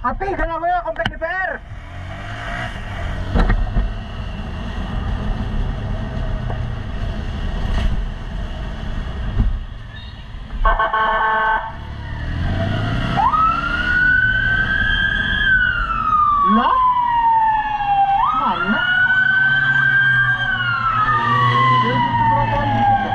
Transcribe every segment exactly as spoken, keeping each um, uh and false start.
Hati ka na ba, komplek D P R? Lah? Mana? Ya, itu trotoar di situ.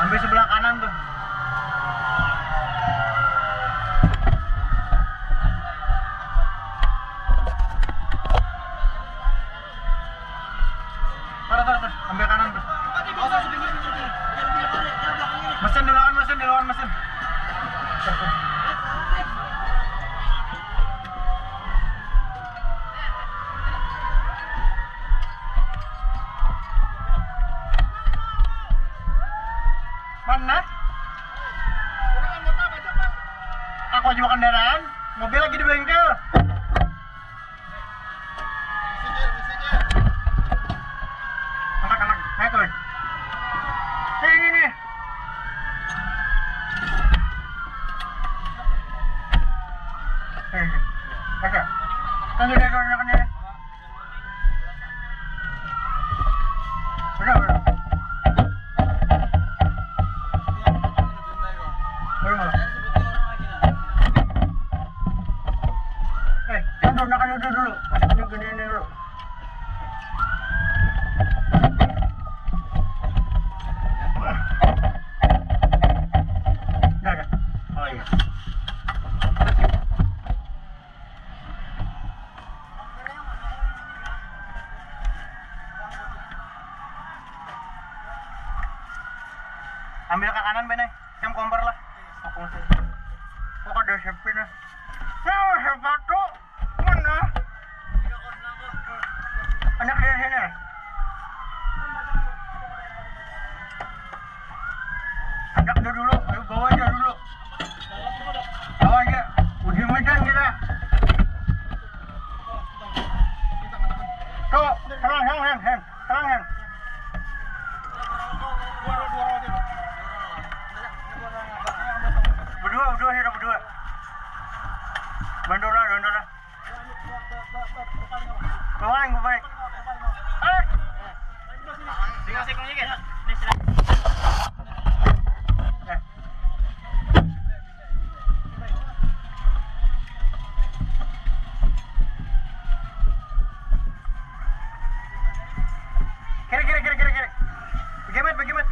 Ambil sebelah kanan tuh. Terus, terus, terus. Ambil kanan tuh. Mesin dilawan mesin, dilawan mesin. Mana? Aku juga kendaraan, mobil lagi di bengkel. Angkat, angkat, naik tuh. Nih, nih, nih. Nih, nih. Oke. Tunggu deh, tunggu deh, tunggu deh. Udah, udah. Eh, jangan gunakan itu dulu. Ini gini ini dulu. Udah, udah. Oh iya. Ambil ke kanan bener, jam kompor lah. Aku masih. Kok ada sepin ya? Ya sepatu mana? Anak dari sini. Anak dulu, ayo bawa aja dulu. Bawa aja, uji medan kita. Tuh, tenang, tenang, tenang, tenang, tenang. Berdua, berdua, kita berdua. Bantu lah, bantu lah. Bawain, bawain. Eh, dikasih kunci kan? Eh. Kiri, kiri, kiri, kiri, kiri. Bagaimana, bagaimana?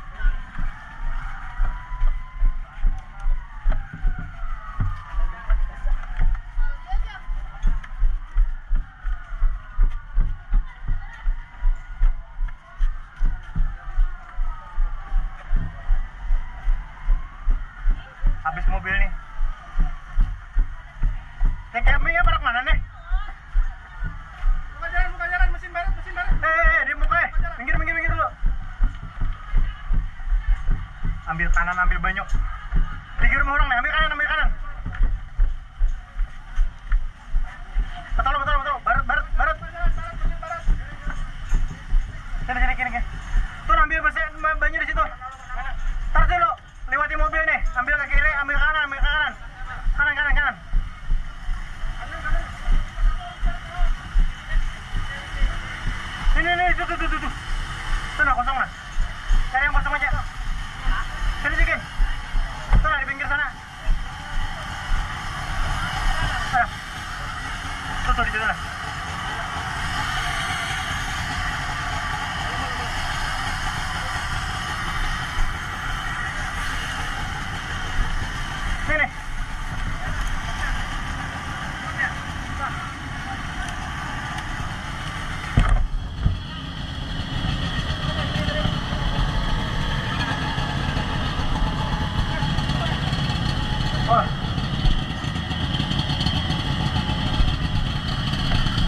Habis mobil nih. T K M-nya parah mana nih? Buka jalan, buka jalan, mesin barat, mesin barat. Eh, eh, di muka ya. Minggir, minggir, minggir dulu. Ambil kanan, ambil banyak. Tinggi rumah orang nih, ambil kanan, ambil kanan. Betul, betul, betul. Barat, barat, barat. Sini, sini, sini, sini. Tuh ambil banyak di situ. Taruh dulu. Lewati mobil nih, ambil ke kiri, ambil kanan, ambil ke kanan. Kanan, kanan, kanan. Ini, ini, tuh, tuh, tuh, tuh. Tuh, nah, kosong lah. Cari yang kosong aja. Sini, sini. Tuh, nah, di pinggir sana. Ayo. Tuh, tuh, di situ lah. Sini. Oh.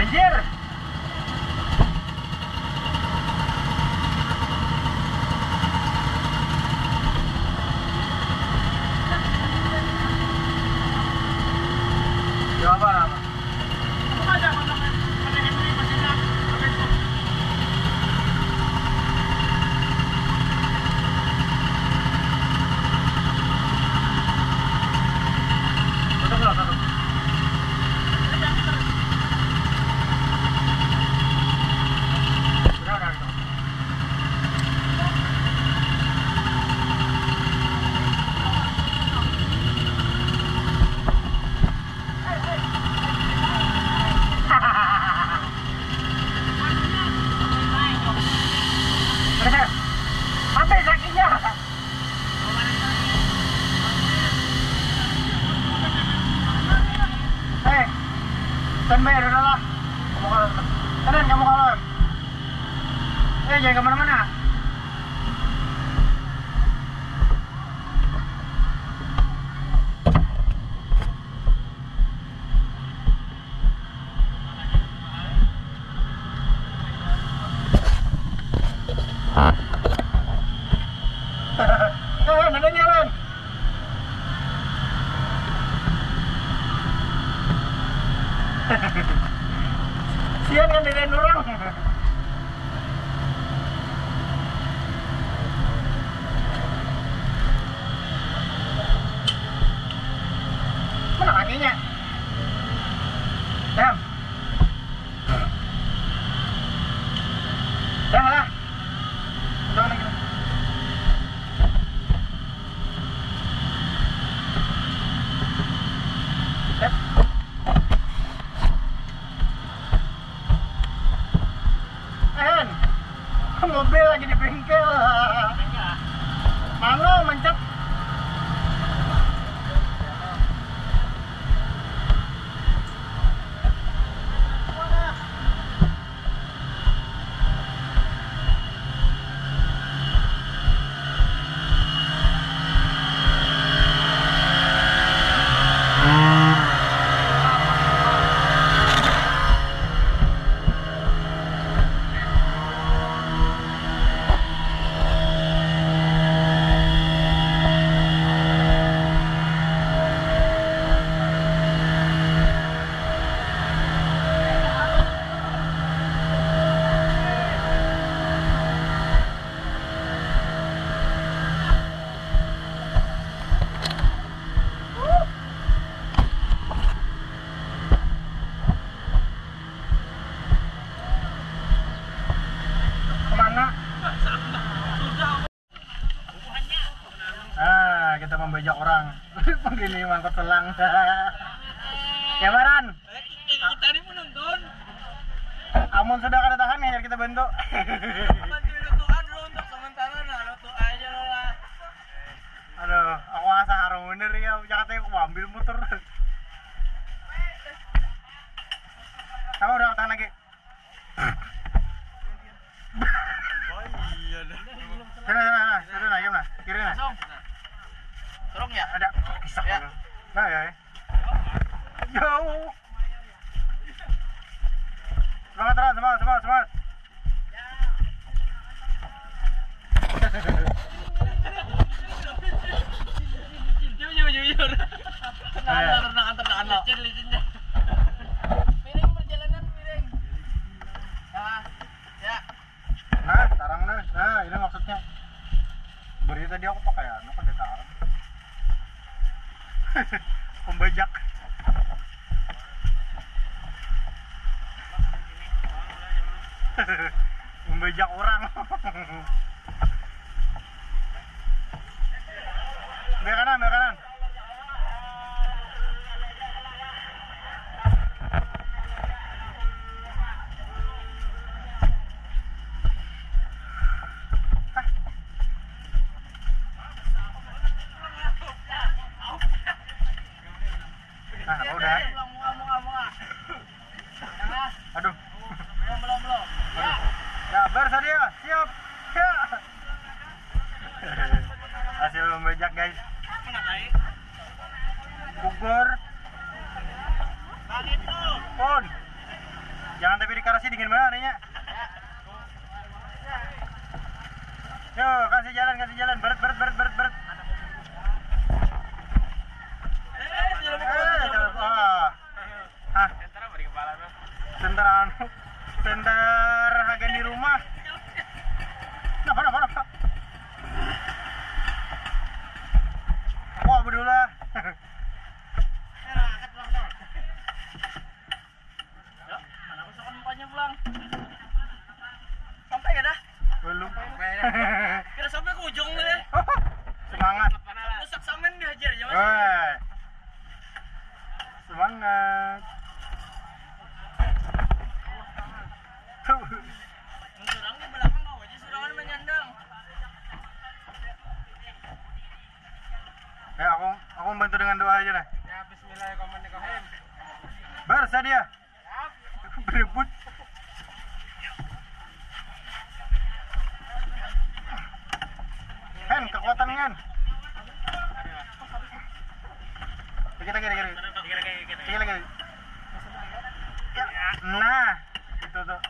Anjir. Jawaban apa? Tutup lah, tutup. Udah, udah, udah. Apa sakinya? Hei, standby udah lah. Kamu kalau kanan, kamu kalau. Eh, jangan kemana-mana. Eh, nanda jalan. Sian kan dengan orang. Mana kakinya? Dam. Dah lah. Jangan lagi. Yep. En, mobil lagi di bengkel. Mana mencet? Ah, kita membajak orang. Begini mangkot selang. Ya Baran. Tadi pun nonton. Amun sudah kada tahan ya kita bantu. Bantu lutuan dulu untuk sementara nah lutu aja lo lah. Aduh, aku asa harung bener ya. Jangan aku ambil motor. Kamu udah tahan lagi. Oh iya dah. Sana sana, sana sana, gimana? Kiri nah. Serong ya? Ada kisah. Ya. Nah ya. ya. Jauh. Semangat terus, semangat, semangat, semangat. Jujur, jujur, jujur. Tenang, tenang, tenang, licin, licinnya. Miring perjalanan, miring. Nah, ya. Nah, tarang nah. Nah, ini maksudnya. Beri tadi aku pakai anu kan tarang. Pembajak. Membajak orang. Biar kanan, biar kanan. Nah, udah. Aduh. Belum, belum, belum. Ya. Ya, bersedia. Siap. Ya. Hasil membajak, guys. Mana naik? Bogor. Bang itu. Pon. Jangan tapi di garasi dingin banget adanya. Yo, kasih jalan, kasih jalan. Berat, berat, berat, berat, berat. Eh, jangan Eh, jangan. Ah. Hah? Entar apa di kepala tuh? Senter anu. Senter agen di rumah. Napa, napa, napa. Wah, bedulah. Mana aku suka empatnya pulang. Sampai gak dah? Belum. Kira sampai ke ujung tuh ya. Semangat. Rusak samen dihajar ya mas. Woi. Semangat. Surang di belakang kau aja surangan menyandang. Ya aku aku membantu dengan doa aja lah. Ya bismillahirrahmanirrahim. Barsa dia. Berebut. Hen, kekuatan Hen. Dikit lagi, dikit lagi. Dikit lagi. Ya, nah, itu tuh.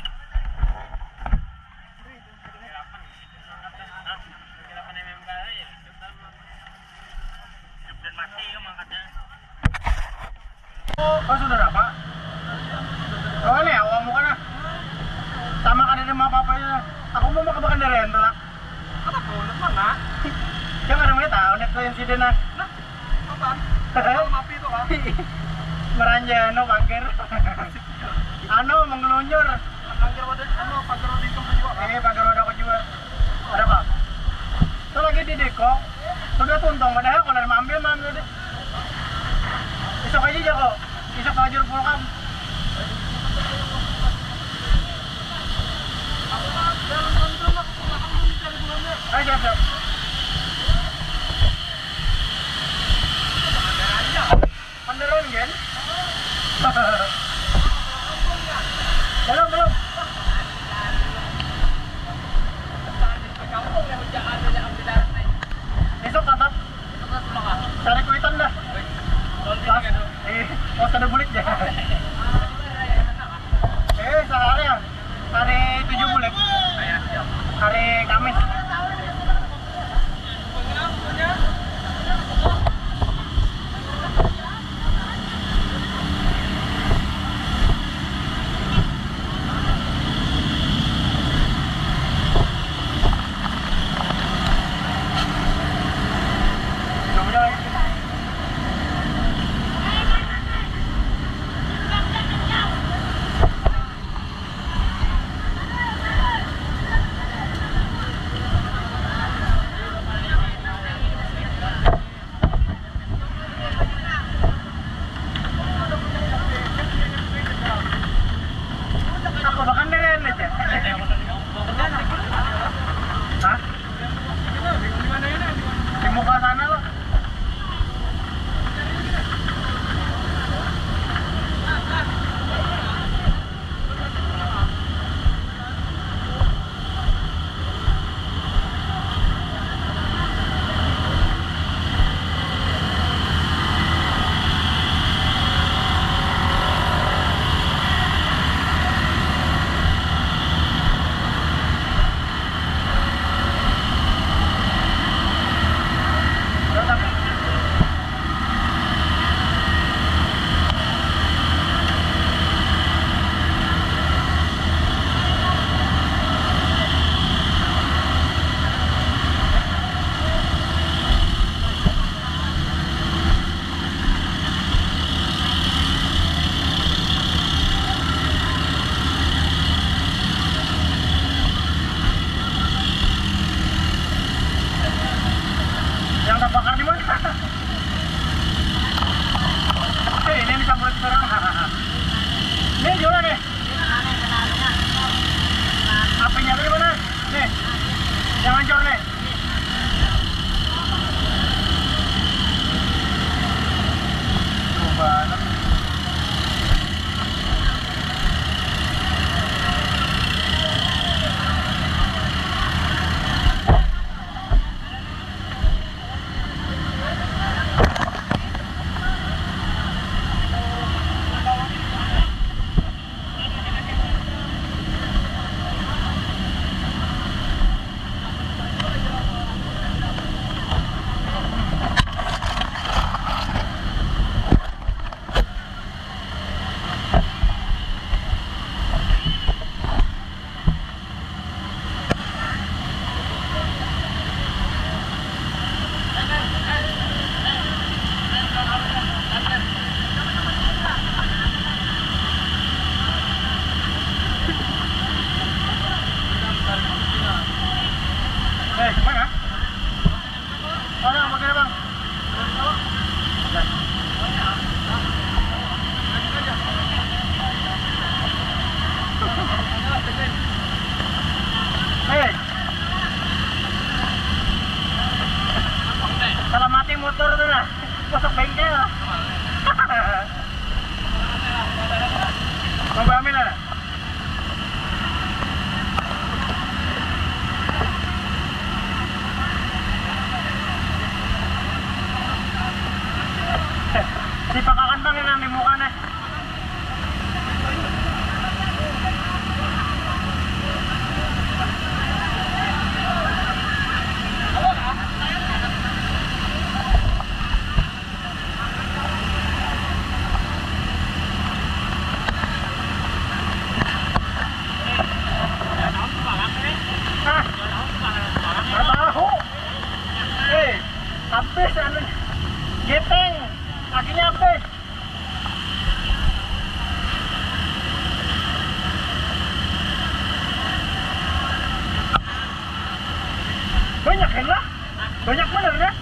Oh sudah apa? Oh ini ya, uang bukan ah. Sama kan di rumah papa ya. Aku mau makan makan dari rental. Apa pulut mana? Jangan ada yang tahu nih insiden ah. Apaan? Kalau mapi itu kan? Meranjano bangkir. Anu menggelunyur. Langgar wadah, anu pagar wadah hitam juga kan? Eh pagar roda aku juga. Ada apa? Itu lagi di deko. Sudah tuntung padahal kalau mau ambil mah ambil deh. Besok aja aja kok. Besok tajur pulkam. Ayo siap siap. Panderan kan? Belum belum. Besok tetap cari kuitan dah. Pas, eh, mau ada bulik ya. Eh, sehari ya. Hari tujuh bulik. Hari Kamis. Habis anu. Gepeng. Kakinya habis. Banyak kan lah? Banyak bener ya?